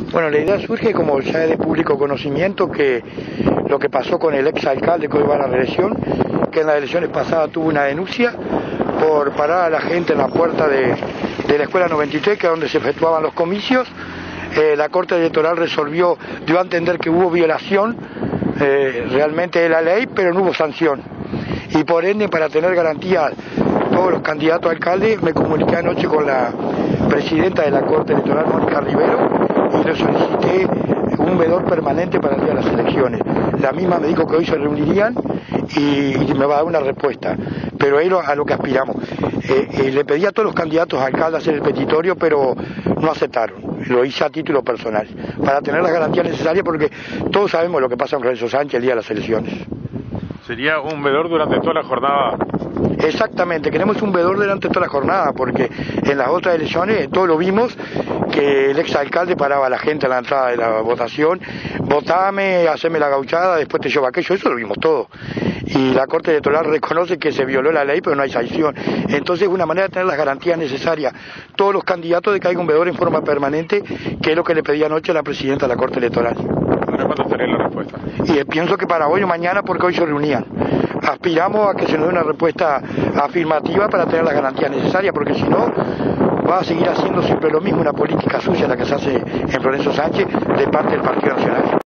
Bueno, la idea surge, como ya es de público conocimiento, que lo que pasó con el exalcalde que hoy va a la reelección, que en las elecciones pasadas tuvo una denuncia por parar a la gente en la puerta de la Escuela 93, que es donde se efectuaban los comicios. La Corte Electoral resolvió, dio a entender que hubo violación realmente de la ley, pero no hubo sanción. Y por ende, para tener garantías todos los candidatos a alcalde, me comuniqué anoche con la presidenta de la Corte Electoral, Mónica Rivero, y le solicité un veedor permanente para el día de las elecciones. La misma me dijo que hoy se reunirían y me va a dar una respuesta, pero es a lo que aspiramos. Le pedí a todos los candidatos a alcalde hacer el petitorio, pero no aceptaron. Lo hice a título personal, para tener las garantías necesarias, porque todos sabemos lo que pasa en Renzo Sánchez el día de las elecciones. ¿Sería un veedor durante toda la jornada? Exactamente, queremos un veedor durante toda la jornada, porque en las otras elecciones todos lo vimos, que el exalcalde paraba a la gente a la entrada de la votación: votame, haceme la gauchada, después te llevo aquello. Eso lo vimos todo. Y la Corte Electoral reconoce que se violó la ley, pero no hay sanción. Entonces es una manera de tener las garantías necesarias todos los candidatos de que haya un veedor en forma permanente, que es lo que le pedí anoche a la presidenta de la Corte Electoral. ¿Cuándo estaría la respuesta? Y pienso que para hoy o mañana, porque hoy se reunían. Aspiramos a que se nos dé una respuesta afirmativa para tener las garantías necesarias, porque si no, va a seguir haciendo siempre lo mismo, una política sucia la que se hace en Florencio Sánchez de parte del Partido Nacional.